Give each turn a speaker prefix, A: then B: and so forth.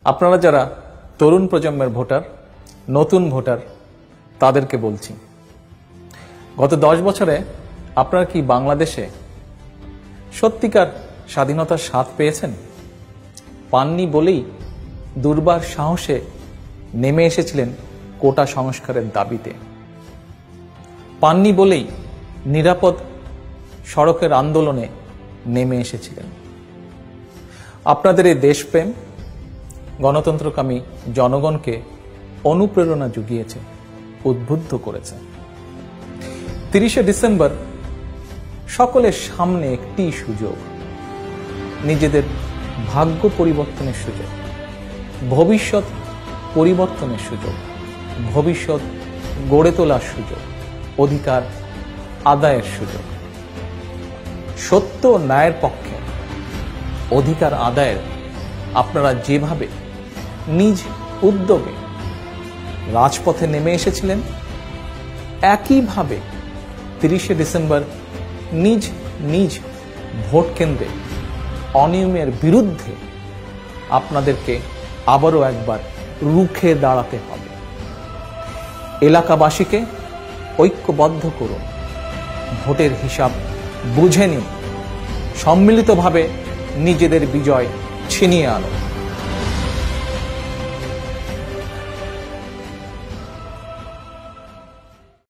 A: আপনারা যারা তরুণ প্রজন্মের ভোটার, নতুন ভোটার, তাদেরকে বলছি, গত 10 বছরে আপনারা কি বাংলাদেশে সত্যিকার স্বাধীনতার স্বাদ পেয়েছেন? পাননি বলেই দুর্বার সাহসে নেমে এসেছিলেন কোটা সংস্কারের দাবিতে। পাননি বলেই নিরাপদ সড়কের আন্দোলনে নেমে এসেছিলেন। আপনাদের এই দেশপ্রেম গণতন্ত্রকামী জনগণকে অনুপ্রেরণা জুগিয়েছে, উদ্বুদ্ধ করেছে। 30শে ডিসেম্বর সকলের সামনে একটি সুযোগ, নিজেদের ভাগ্য পরিবর্তনের সুযোগ, ভবিষ্যৎ পরিবর্তনের সুযোগ, ভবিষ্যৎ গড়ে তোলার সুযোগ, অধিকার আদায়ের সুযোগ। সত্য ও ন্যায়ের পক্ষে অধিকার আদায়ের আপনারা যেভাবে নিজ উদ্যোগে রাজপথে নেমে এসেছিলেন, একইভাবে 30শে ডিসেম্বর নিজ নিজ ভোট কেন্দ্রে অনিয়মের বিরুদ্ধে আপনাদেরকে আবারও একবার রুখে দাঁড়াতে হবে। এলাকাবাসীকে ঐক্যবদ্ধ করুন, ভোটের হিসাব বুঝে নিন, সম্মিলিতভাবে নিজেদের বিজয় ছিনিয়ে আনুন।